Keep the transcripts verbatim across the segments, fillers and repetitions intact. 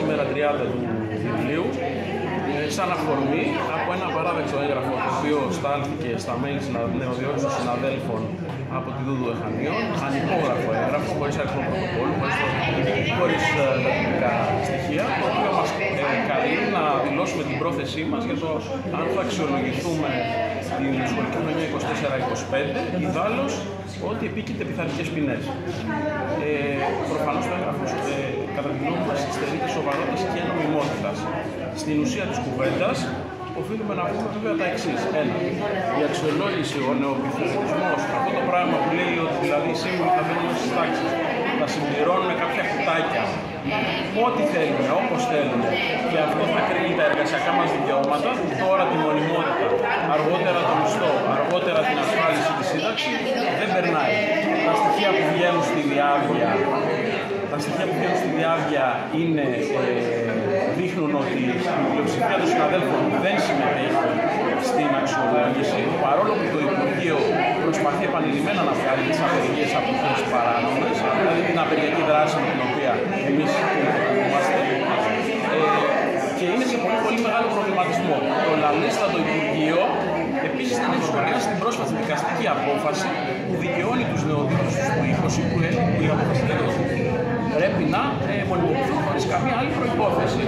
σήμερα τριάντα του Ιουλίου, σαν αφορμή από ένα παράδεκτο έγγραφο το οποίο στάλθηκε στα mail νεοδιόριστων συναδέλφων από τη Δούδου Εχανίων, ανυπόγραφο έγγραφο, χωρίς αριθμό πρωτοκόλλου, χωρίς τακτικά στοιχεία, το οποίο μας ε, καλεί να δηλώσουμε την πρόθεσή μας για το αν θα αξιολογηθούμε την σχολική χρονιά είκοσι τέσσερα είκοσι πέντε, ιδάλλως ότι επίκειται πειθαρχικές ποινές. Ε, προφανώς το έγγραφο ε, κατά τη γνώμη μας στερείται σοβαρότητας και νομιμότητας. Στην ουσία της κουβέντας, οφείλουμε να πούμε βέβαια τα εξής. Ένα, η αξιολόγηση, ο νεοπιθαρχισμός, αυτό το πράγμα που λέει ότι δηλαδή οι σύμβουλοι θα μπαίνουν στις τάξεις, θα συμπληρώνουν κάποια κουτάκια, ό,τι θέλουν, όπως θέλουν, και αυτό θα κρίνει τα εργασιακά μας δικαιώματα, τώρα τη μονιμότητα, αργότερα το μισθό, αργότερα την ασφάλιση της σύνταξης, δεν περνάει. Τα στοιχεία που βγαίνουν στη διάβια, τα στοιχεία που βγαίνουν στη διάβια είναι, ε, δείχνουν ότι η πλειοψηφία των συναδέλφων δεν συμμετέχει στην αξιολόγηση, παρόλο που το Υπουργείο προσπαθεί επανειλημμένα να βγάλει τις απεργίες από τις παράνομες, δηλαδή την απεργιακή δράση με την οποία εμείς είμαστε, ε, και είναι σε πολύ, πολύ μεγάλο προβληματισμό. Το λαλίστατο Υπουργείο επίσης δεν έχει σχολιάσει την πρόσφατη δικαστική απόφαση που δικαιώνει τους νεοδίκτους του είκοσι, που έλεγε που η απόφαση λέει ότι πρέπει να ε, μονιμοποιηθούν χωρίς καμία άλλη προϋπόθεση.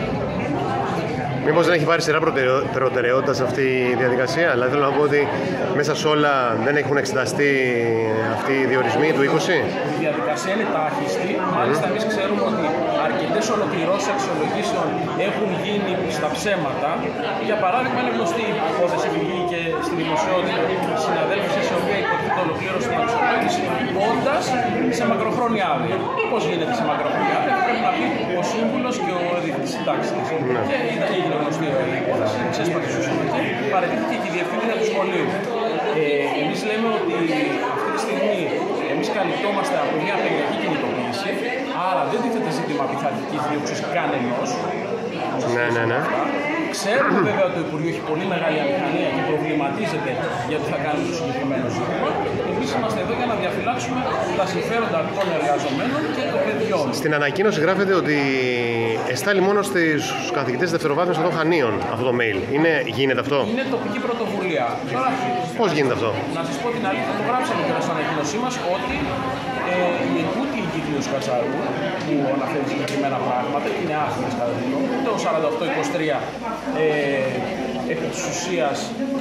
Μήπως δεν έχει πάρει σειρά προτεραιότητα σε αυτή η διαδικασία? Δηλαδή θέλω να πω ότι μέσα σε όλα δεν έχουν εξεταστεί αυτοί οι διορισμοί του είκοσι. Η διαδικασία είναι τάχιστη. Μάλιστα, εμείς ξέρουμε ότι αρκετές ολοκληρώσεις αξιολογήσεων έχουν γίνει στα ψέματα. Για παράδειγμα, είναι γνωστή η υπόθεση που βγήκε και στη δημοσιότητα συναδέλφους σε οποία υποτίθεται ολοκλήρωση την αξιολόγηση, όντας σε μακροχρόνια άδεια. Πώς γίνεται σε μακροχρόνια άδεια? Πρέπει να πει ο σύμβουλος και ο διευθυντής συντάξης. Και έγινε γνωστή η υπόθεση, ξέσπασε στο σώμα και παραιτήθηκε και η διευθύντρια του σχολείου. Ε, εμείς λέμε ότι αυτή τη στιγμή εμείς καλυπτόμαστε από μια απεργιακή κινητοποίηση, άρα δεν τίθεται ζήτημα πειθαρχικής δίωξης κανενός. Ναι, ναι, ναι. Ξέρουμε βέβαια ότι το Υπουργείο έχει πολύ μεγάλη αμηχανία και προβληματίζεται γιατί θα κάνει το συγκεκριμένο ζήτημα. Εμείς είμαστε εδώ για να διαφυλάξουμε τα συμφέροντα των εργαζομένων και των παιδιών. Στην ανακοίνωση γράφεται ότι εστάλει μόνο στους καθηγητές δευτεροβάθμιας των Χανίων αυτό το mail. Είναι, γίνεται αυτό? Είναι τοπική πρωτοβουλία. Τώρα, πώς γίνεται αυτό? Να σας πω την αλήθεια, το γράψαμε και στην ανακοίνωσή μας ότι ε, η ετούτη η Κύκλιος Κατσαρού που αναφέρει συγκεκριμένα πράγματα και είναι άθλιες κατά τη γνώμη μου, το σαράντα οκτώ είκοσι τρία ε, επί της ουσίας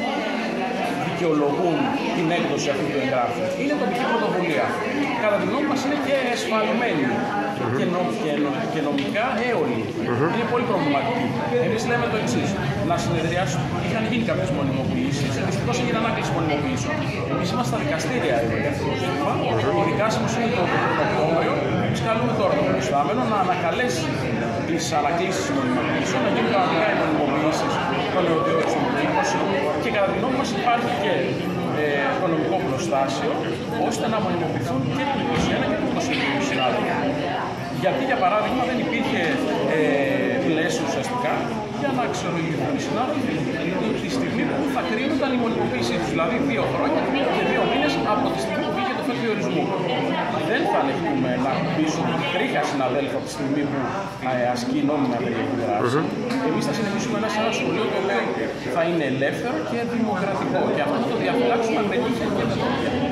δικαιολογούν την έκδοση αυτού του εγγράφου. Είναι τοπική πρωτοβουλία. Κατά τη γνώμη μας είναι και εσφαλμένη mm-hmm. και, νο, και, νο, και νομικά έολη. Mm-hmm. Είναι πολύ προβληματική. Εμείς λέμε το εξής. Να συνεδριάσουν. Είχαν γίνει κάποιες μονιμοποιήσεις. Δυστυχώς έγινε ανάκληση μονιμοποιήσεων. Εμείς είμαστε στα δικαστήρια εδώ για αυτό το ζήτημα. Η δικάσιμος είναι το Οκτώβριο. Εμείς καλούμε τώρα τον προϊστάμενο να ανακαλέσει τις ανακλήσεις μονιμοποιήσεων, να γίνουν κανονικά οι μονιμοποιήσεις των νεοδιόριστων του είκοσι και κατά τη γνώμη μας υπάρχει και ε, οικονομικό προστάσιο ώστε να μονιμοποιηθούν και το είκοσι ένα και το είκοσι δύο συνάδελφοι. Γιατί για παράδειγμα δεν υπήρχε ε, πλαίσιο ουσιαστικά για να αξιολογηθούν οι συνάδελφοι τη στιγμή που θα κρίνονταν η μονιμοποίησή τους, δηλαδή δύο χρόνια και δύο μήνες από τη στιγμή που βγήκε το φέτο διορισμού. Δεν θα ανεχτούμε να πείσουν τρίχα συναδέλφου από τη στιγμή που ε, ασκεί νόμιμα απεργιακή δράση. Mm-hmm. Εμείς θα συνεχίσουμε ένα σε ένα σχολείο το οποίο θα είναι ελεύθερο και δημοκρατικό και αυτό θα το διαφυλάξουμε με τύχη και με